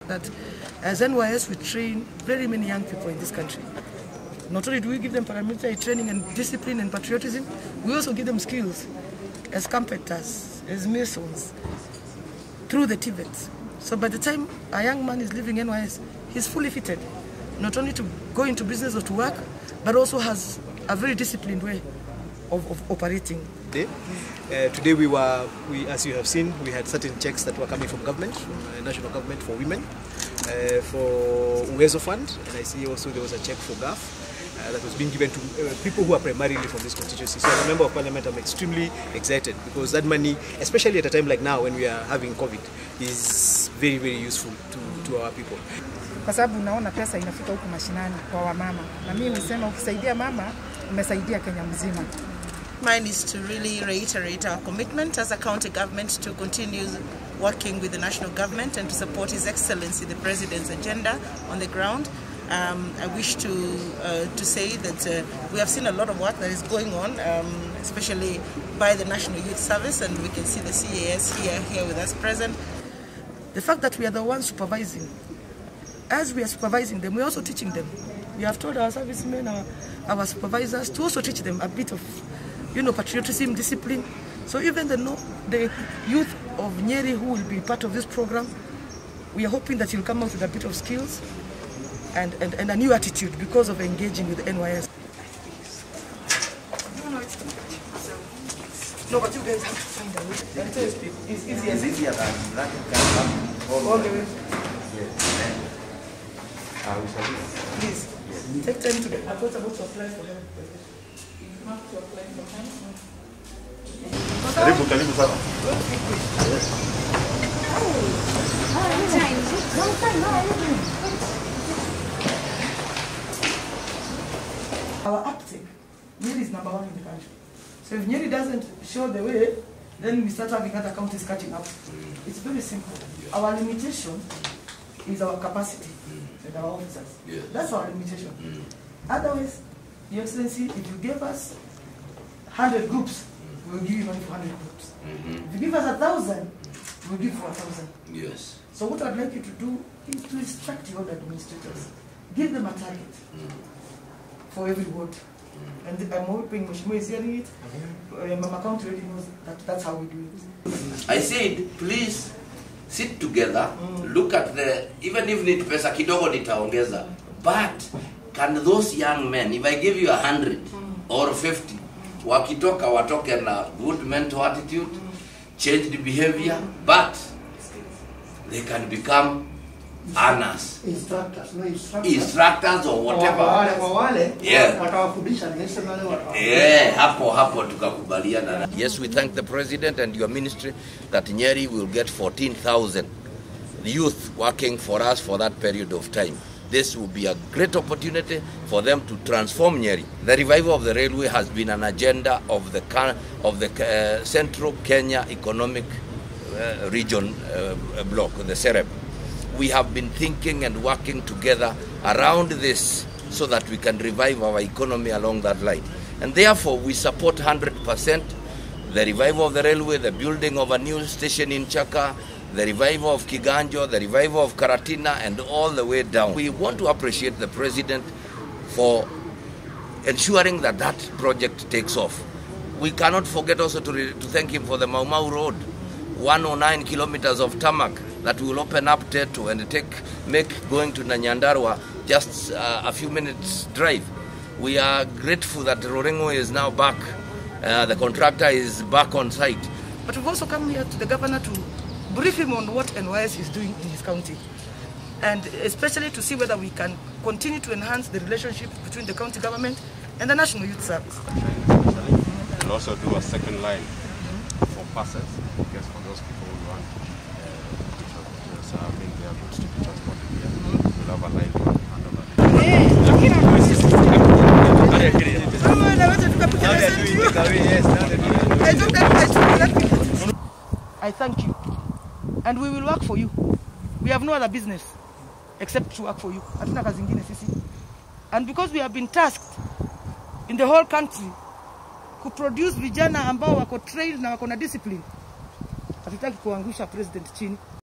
That as NYS we train very many young people in this country. Not only do we give them paramilitary training and discipline and patriotism, we also give them skills as carpenters, as masons, through the TVETs. So by the time a young man is leaving NYS, he's fully fitted, not only to go into business or to work, but also has a very disciplined way of operating. Today as you have seen, we had certain checks that were coming from government, national government for women, for Uwezo Fund, and I see also there was a check for GAF that was being given to people who are primarily from this constituency. So as a member of parliament, I'm extremely excited because that money, especially at a time like now when we are having COVID, is very, very useful to our people. Kwa sababu unaona pesa inafika huku mashinani kwa wamama. Na mimi nisema ukisaidia mama, umesaidia Kenya mzima. Mine is to really reiterate our commitment as a county government to continue working with the national government and to support His Excellency the President's agenda on the ground. I wish to say that we have seen a lot of work that is going on, especially by the National Youth Service, and we can see the CAS here with us present. The fact that we are the ones supervising, as we are supervising them, we are also teaching them. We have told our servicemen, our supervisors, to also teach them a bit of, patriotism, discipline. So even the youth of Nyeri who will be part of this program, we are hoping that you'll come out with a bit of skills and a new attitude because of engaging with the NYS. No, but you guys have to find a way. It's easier than that. All the way. Please, take time to get. I thought about to apply for help. You have to apply for help. Karibu sana. Our uptake, Nyeri is number 1 in the country. So if Nyeri doesn't show the way, then we start having other counties catching up. It's very simple. Our limitation is our capacity and our officers. That's our limitation. Otherwise, Your Excellency, if you give us 100 groups, we will give you money for 100 groups. If you give us 1,000, we will give for 1,000. Yes. So what I'd like you to do is to instruct your administrators. Give them a target for every ward. And I'm hoping Mheshimiwa is hearing it. Mama County already knows that's how we do it. I said, please sit together, look at even if need pesa kidogo nitaongeza, but can those young men, if I give you 100 or 50, wakitoka watoke na good mental attitude, changed behavior, but they can become earners, instructors or whatever. Hapo tukakubaliana. Yes, we thank the President and your ministry that Nyeri will get 14,000 youth working for us for that period of time. This will be a great opportunity for them to transform Nyeri. The revival of the railway has been an agenda of the Central Kenya Economic Region block, the CEREB. We have been thinking and working together around this so that we can revive our economy along that line. And therefore, we support 100% the revival of the railway, the building of a new station in Chaka, the revival of Kiganjo, the revival of Karatina, and all the way down. We want to appreciate the President for ensuring that that project takes off. We cannot forget also to thank him for the Mau Mau Road, 109 kilometers of tarmac that will open up Tetu and make going to Nyandarua just a few minutes drive. We are grateful that Rorengo is now back. The contractor is back on site. But we've also come here to the governor to brief him on what NYS is doing in his county, and especially to see whether we can continue to enhance the relationship between the county government and the National Youth Service. We'll also do a second line for passes, because for those people who want bring their goods to be transported here, we'll have a line to hand over. I thank you, and we will work for you. We have no other business except to work for you. And because we have been tasked in the whole country to produce vijana ambao wako trained na wako na discipline, hatutaki kuangusha president chini.